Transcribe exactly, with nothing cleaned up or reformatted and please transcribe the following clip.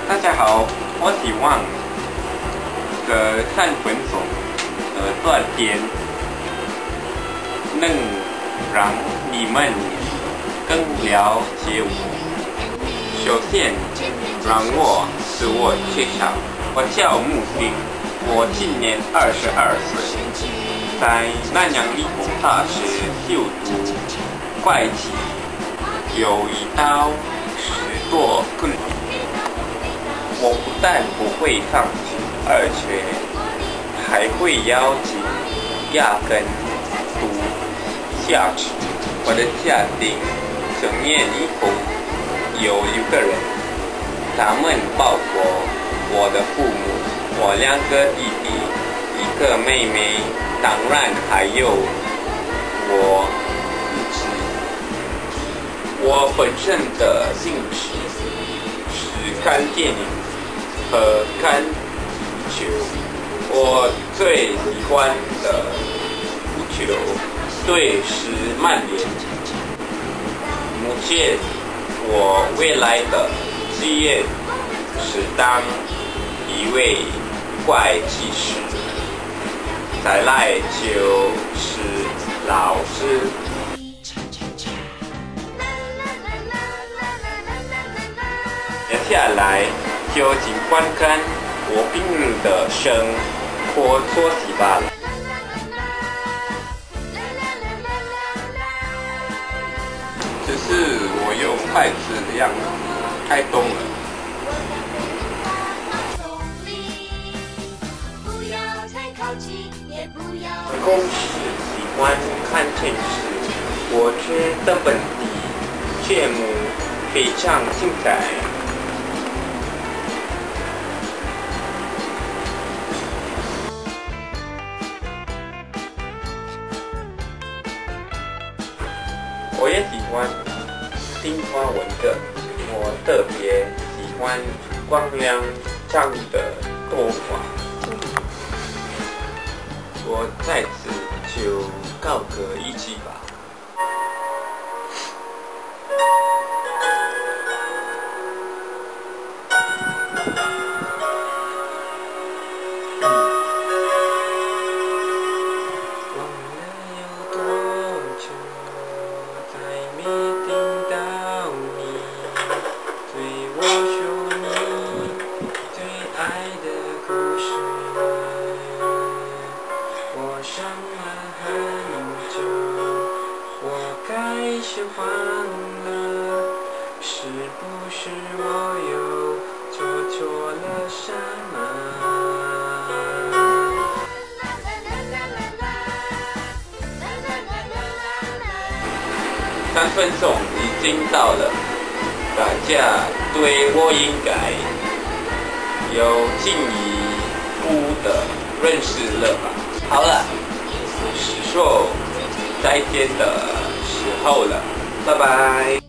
大家好，我希望这三分钟的短片能让你们更了解我。首先，让我自我介绍，我叫木星，我今年二十二岁，在南洋理工大学就读会计，有一到十多个。我不但不会放弃，而且还会咬紧牙根读下去。我的家庭成年以后有六个人，他们包括我的父母、我两个弟弟、一个妹妹，当然还有我自己。我本身的兴趣是看电影和看足球，我最喜欢的足球队是曼联。目前我未来的职业是当一位会计师，再来就是老师。接下来就请观看我平日的生活作息吧。只是我用筷子的样子太动了。公司喜欢看电视，我觉得本地节目非常精彩。我也喜欢听华文的，我特别喜欢光良唱的动画。我在此就告个一句吧。喜欢了，是不是我又做错了什么？三分钟已经到了，大家对我应该有进一步的认识了吧？好了，是说再见的时候了，拜拜。